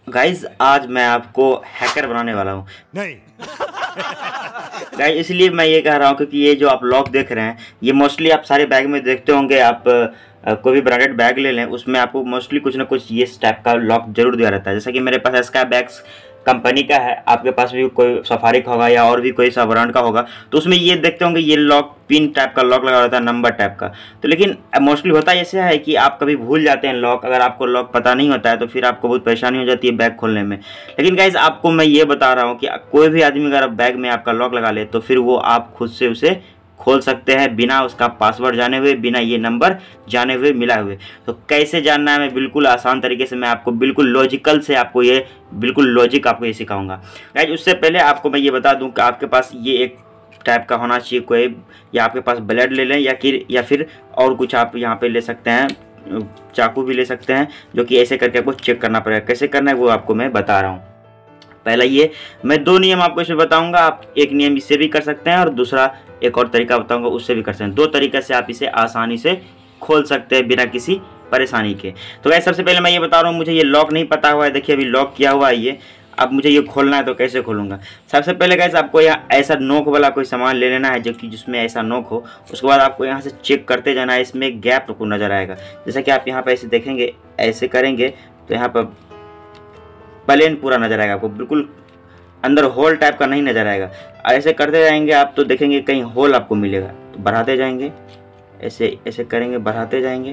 Guys आज मैं आपको हैकर बनाने वाला हूँ। नहीं। गाइज इसलिए मैं ये कह रहा हूँ क्योंकि ये जो आप लॉक देख रहे हैं ये मोस्टली आप सारे बैग में देखते होंगे। आप कोई भी ब्रांडेड बैग ले लें उसमें आपको मोस्टली कुछ ना कुछ ये टाइप का लॉक जरूर दिया रहता है। जैसा कि मेरे पास स्काई बैग्स कंपनी का है, आपके पास भी कोई सफारी का होगा या और भी कोई सा ब्रांड का होगा, तो उसमें ये देखते होंगे ये लॉक पिन टाइप का लॉक लगा रहता है, नंबर टाइप का। तो लेकिन मोस्टली होता ऐसे है कि आप कभी भूल जाते हैं लॉक। अगर आपको लॉक पता नहीं होता है तो फिर आपको बहुत परेशानी हो जाती है बैग खोलने में। लेकिन गाइज आपको मैं ये बता रहा हूँ कि कोई भी आदमी अगर बैग में आपका लॉक लगा ले तो फिर वो आप खुद से उसे खोल सकते हैं बिना उसका पासवर्ड जाने हुए, बिना ये नंबर जाने हुए, मिला हुए। तो कैसे जानना है मैं बिल्कुल आसान तरीके से मैं आपको बिल्कुल लॉजिकल से आपको ये बिल्कुल लॉजिक आपको ये सिखाऊंगा। गाइज उससे पहले आपको मैं ये बता दूं कि आपके पास ये एक टाइप का होना चाहिए कोई, या आपके पास ब्लेड ले लें या फिर और कुछ आप यहाँ पे ले सकते हैं, चाकू भी ले सकते हैं, जो कि ऐसे करके आपको चेक करना पड़ेगा। कैसे करना है वो आपको मैं बता रहा हूँ। पहला ये मैं 2 नियम आपको इसमें बताऊंगा। आप एक नियम इससे भी कर सकते हैं और दूसरा एक और तरीका बताऊंगा उससे भी कर सकते हैं। 2 तरीके से आप इसे आसानी से खोल सकते हैं बिना किसी परेशानी के। तो गाइस सबसे पहले मैं ये बता रहा हूँ, मुझे ये लॉक नहीं पता हुआ है। देखिए अभी लॉक किया हुआ है ये, अब मुझे ये खोलना है तो कैसे खोलूँगा। सबसे पहले गाइस आपको यहाँ ऐसा नोक वाला कोई सामान ले लेना है जो कि जिसमें ऐसा नोक हो। उसके बाद आपको यहाँ से चेक करते जाना है, इसमें गैप को नज़र आएगा। जैसा कि आप यहाँ पर ऐसे देखेंगे, ऐसे करेंगे तो यहाँ पर प्लेन पूरा नज़र आएगा आपको, बिल्कुल अंदर होल टाइप का नहीं नज़र आएगा। ऐसे करते जाएंगे आप तो देखेंगे कहीं होल आपको मिलेगा, तो बढ़ाते जाएंगे, ऐसे ऐसे करेंगे, बढ़ाते जाएंगे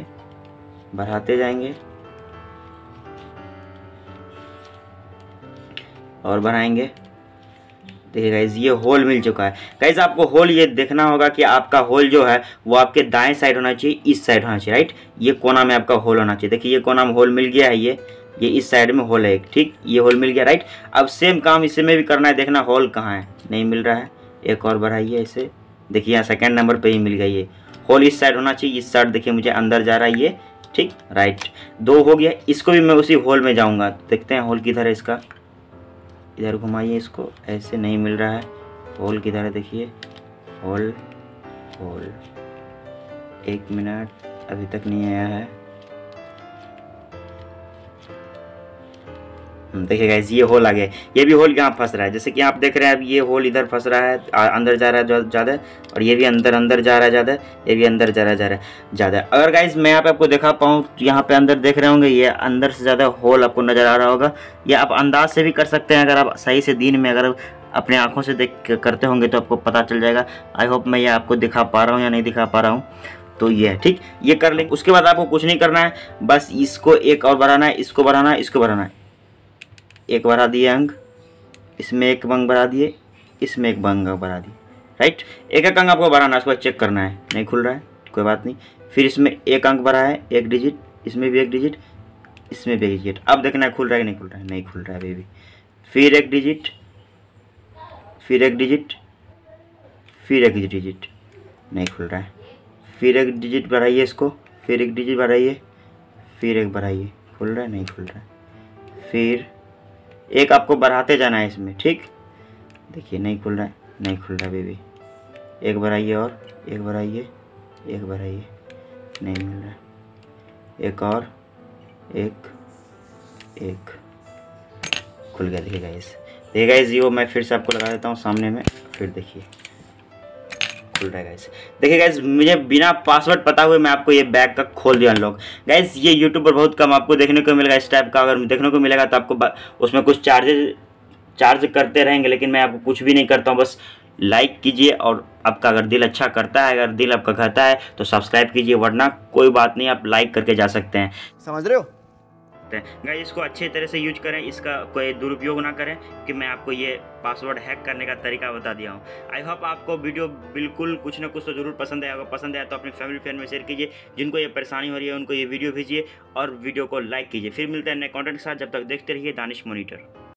और बढ़ाएंगे। देखिए गाइज ये होल मिल चुका है। गाइज आपको होल ये देखना होगा कि आपका होल जो है वो आपके दाएं साइड होना चाहिए, इस साइड होना चाहिए, राइट। ये कोना में आपका होल होना चाहिए। देखिए ये कोना में होल मिल गया है, ये इस साइड में होल है एक, ठीक, ये होल मिल गया, राइट। अब सेम काम इसमें भी करना है, देखना होल कहाँ है, नहीं मिल रहा है, एक और बढ़ाइए ऐसे। देखिए यहाँ सेकंड नंबर पे ही मिल गया, ये होल इस साइड होना चाहिए, इस साइड देखिए मुझे अंदर जा रहा है ये, ठीक, राइट। 2 हो गया। इसको भी मैं उसी होल में जाऊँगा, देखते हैं होल किधर है इसका। इधर घुमाइए इसको, ऐसे नहीं मिल रहा है, होल किधर है देखिए, होल 1 मिनट अभी तक नहीं आया है। देखिए गाइस ये होल आ गया, ये भी होल यहाँ फंस रहा है। जैसे कि आप देख रहे हैं अब ये होल इधर फंस रहा है, अंदर जा रहा है ज़्यादा, और ये भी अंदर जा रहा है ज़्यादा, ये भी अंदर जा रहा है ज़्यादा। अगर गाइस मैं यहाँ पे आपको दिखा पाऊँ तो यहाँ पे अंदर देख रहे होंगे, ये अंदर से ज़्यादा होल आपको नज़र आ रहा होगा। ये आप अंदाज से भी कर सकते हैं, अगर आप सही से दिन में अगर अपने आँखों से देख करते होंगे तो आपको पता चल जाएगा। आई होप मैं ये आपको दिखा पा रहा हूँ या नहीं दिखा पा रहा हूँ। तो ये है, ठीक, ये कर लेंगे। उसके बाद आपको कुछ नहीं करना है, बस इसको एक और बढ़ाना है, इसको बढ़ाना है, इसको बढ़ाना है। एक बढ़ा दिए अंक, इसमें एक अंक बढ़ा दिए, इसमें एक अंक बढ़ा दिए, राइट। एक अंक आपको बढ़ाना है, उसको चेक करना है, नहीं खुल रहा है कोई बात नहीं। फिर इसमें एक अंक बढ़ा है, 1 डिजिट, इसमें भी 1 डिजिट, इसमें भी 1 डिजिट। अब देखना है खुल रहा है कि नहीं खुल रहा है, नहीं खुल रहा है बेबी। फिर 1 डिजिट, फिर 1 डिजिट, फिर 1 डिजिट, नहीं खुल रहा है। फिर 1 डिजिट बढ़ाइए इसको, फिर 1 डिजिट बढ़ाइए, फिर 1 बढ़ाइए, खुल रहा है, नहीं खुल रहा है। फिर एक आपको बढ़ाते जाना है इसमें, ठीक, देखिए नहीं खुल रहा है, नहीं खुल रहा है बेबी। 1 बढ़ाइए और 1 बढ़ाइए, 1 बढ़ाइए, नहीं मिल रहा है। एक और, 1 खुल गया। देखिए गाइस ये मैं फिर से आपको लगा देता हूँ सामने में, फिर देखिए खुल रहा है गाइस। देखिए गाइस मुझे बिना पासवर्ड पता हुए मैं आपको ये बैग का खोल दिया अनलॉक। गाइस ये यूट्यूब पर बहुत कम आपको देखने को मिलेगा इस टाइप का। अगर देखने को मिलेगा तो आपको उसमें कुछ चार्ज करते रहेंगे, लेकिन मैं आपको कुछ भी नहीं करता हूँ। बस लाइक कीजिए और आपका अगर दिल अच्छा करता है, अगर दिल आपका कहता है तो सब्सक्राइब कीजिए, वरना कोई बात नहीं, आप लाइक करके जा सकते हैं। समझ रहे हो? गाइस इसको अच्छे तरह से यूज करें, इसका कोई दुरुपयोग ना करें, कि मैं आपको ये पासवर्ड हैक करने का तरीका बता दिया हूँ। आई होप आपको वीडियो बिल्कुल कुछ ना कुछ तो जरूर पसंद आएगा। पसंद आया तो अपने फैमिली फ्रेंड में शेयर कीजिए, जिनको ये परेशानी हो रही है उनको ये वीडियो भेजिए और वीडियो को लाइक कीजिए। फिर मिलते हैं नए कंटेंट के साथ, जब तक देखते रहिए दानिश मॉनिटर।